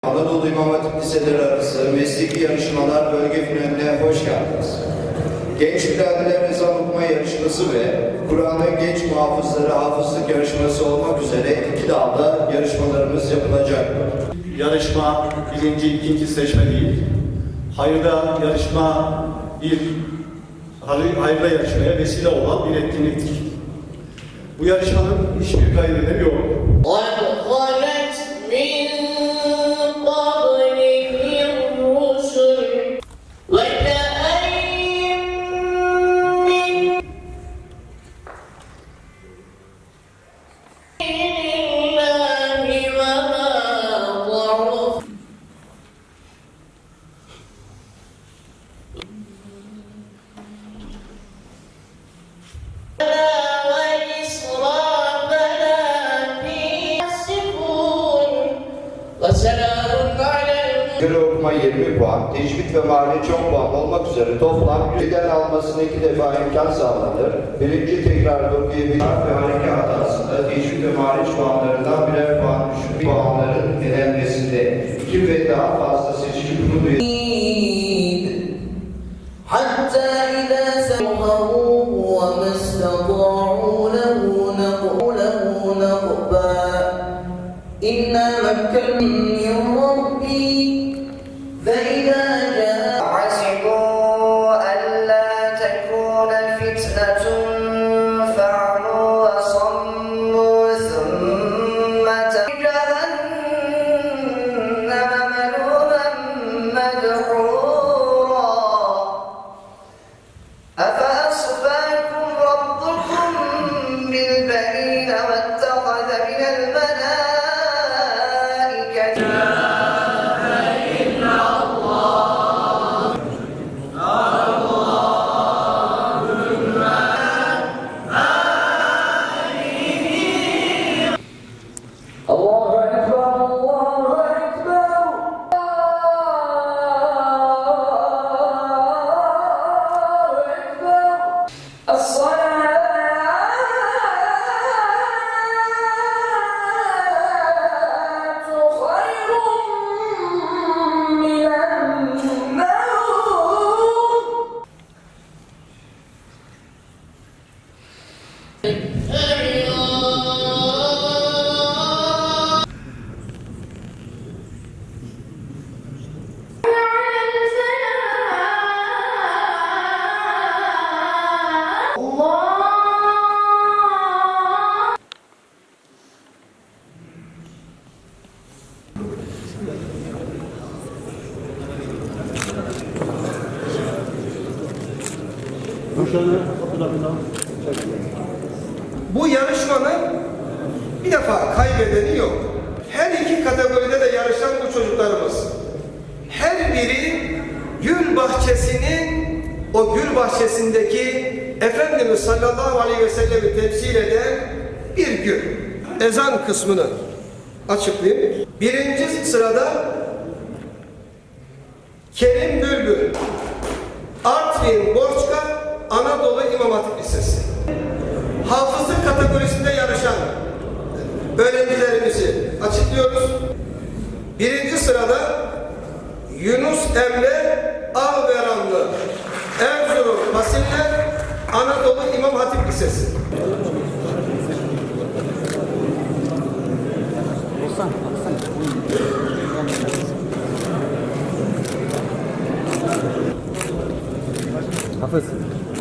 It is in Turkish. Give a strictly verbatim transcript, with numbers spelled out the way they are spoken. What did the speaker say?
Anadolu İmam Hatip Liseleri arası mesleki yarışmalar bölge finaline hoş geldiniz. Genç biraderler ezan okuma yarışması ve Kur'an'ın genç muhafızları hafızlık yarışması olmak üzere iki dalda yarışmalarımız yapılacaktır. Yarışma birinci, ikinci seçme değil. Hayırda yarışma bir hayırda yarışmaya vesile olan bir etkinliktir. Bu yarışmanın hiçbir kaydı yok. Göre okuma yirmi puan, tecvid ve mahalle çok puan olmak üzere toplam birden almasına iki defa imkan sağlanır. Birinci tekrarda okuyabilir ve hareket hatasında tecvid ve mahalle puanlarından birer puan düşük puanların elenmesinde iki ve daha fazla seçici bunu duyur. Hatta idâ semâhu ve mestadâ'û lehu neqû neqbâ İnna mekkenna min Rabbi ve idâ câ hasibû en lâ tekûne fitnetun fe'alû ve sammû thumme cehenneme melûmen medhûrâ أفأصفاكم ربكم بالبنين واتخذ من الملائكة إلا الله اللهم آمين الله أكبر الله أكبر Bu yarışmanın bir defa kaybedeni yok. Her iki kategoride de yarışan bu çocuklarımız. Her biri gül bahçesinin, o gül bahçesindeki Efendimiz sallallahu aleyhi ve sellem'i temsil eden bir gül. Ezan kısmını açıklayayım. Birinci sırada Kerim Bülbül, Artvin Borçka Anadolu İmam Hatip Lisesi. Hafızlık kategorisinde yarışan öğrencilerimizi açıklıyoruz. Birinci sırada Yunus Emre Ağveranlı, Erzurum Fasiller Anadolu İmam Hatip Lisesi. Hafız.